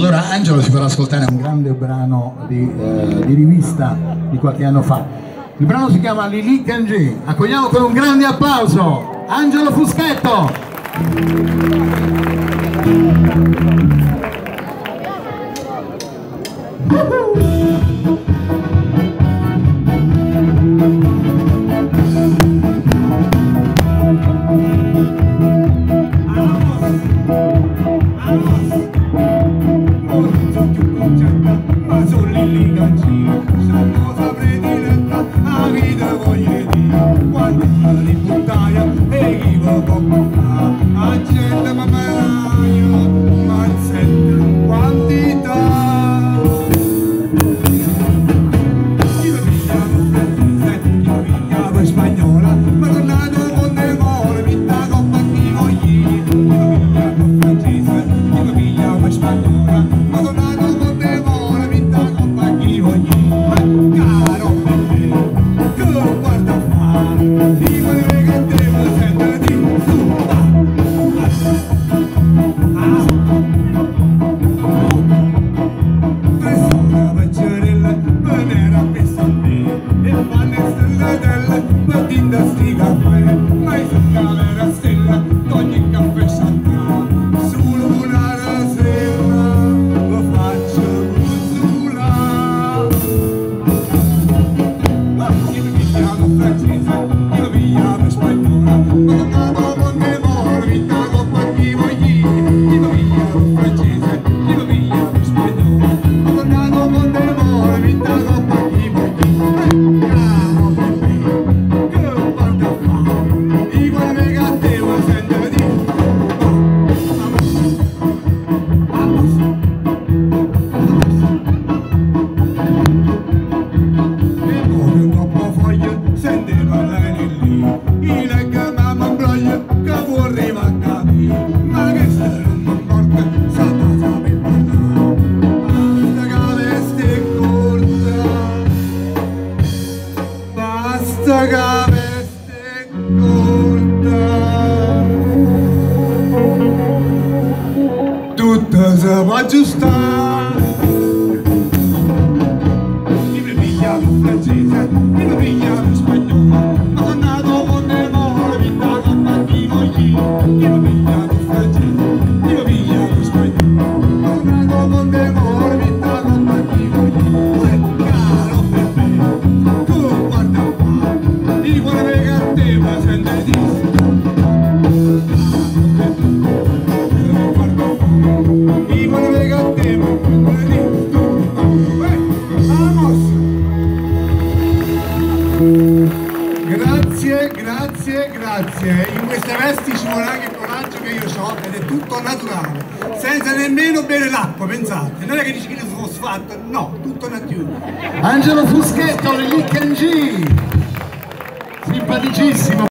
Allora Angelo ci farà ascoltare un grande brano di rivista di qualche anno fa. Il brano si chiama Lili Kanji. Accogliamo con un grande applauso Angelo Fuschetto. Ma sono Lili Kanji, se non saprei diletta, la vita voglio dire, quando mi buttaia e chi va a la gente ma meglio, ma sente quantità. Io viviamo francese, io viviamo spagnola, ma tornato con demore, vita con bambini mogli. Io viviamo francese, io viviamo spagnola, ma tornato con demore, vita con bambini mogli. Caro bebè, che guarda a fare, di quelle che devo sentire di tu. Persona pazzerella, venera pessa a me, e fanno stellatelle, battendo sti caffè, ma io sono camera stella, ogni caffè s'attà, solo una rasella, lo faccio puzzolare. Io mi chiamo francese, io mi chiamo spagnola, ma tornato con demore, vita con bambini mogli. Io mi chiamo francese, io mi chiamo spagnola, ma tornato con demore, vita con bambini mogli. Caro bebè, che guarda a fare, di quelle che devo sentire di e come troppo foglie sente parlare lì, i legga mamma broglia che vuol arrivare a capire, ma che se non morte sa da saper parlare, basta che veste corta, tutto si può aggiustare. Io mi pigliavo francese, io mi pigliavo spagnolo, ma tornato con demore, vita con bambini mogli. Io mi pigliavo francese, io mi pigliavo spagnolo, ma tornato con demore, vita con bambini mogli. Caro bebè, tu guarda qua, di quelle che devo sentire di grazie, in queste vesti ci vuole anche il coraggio che io ho ed è tutto naturale, senza nemmeno bere l'acqua, pensate, non è che dici che io sono fosfato, no, tutto naturale. Angelo Fuschetto, Lili Kanji, simpaticissimo.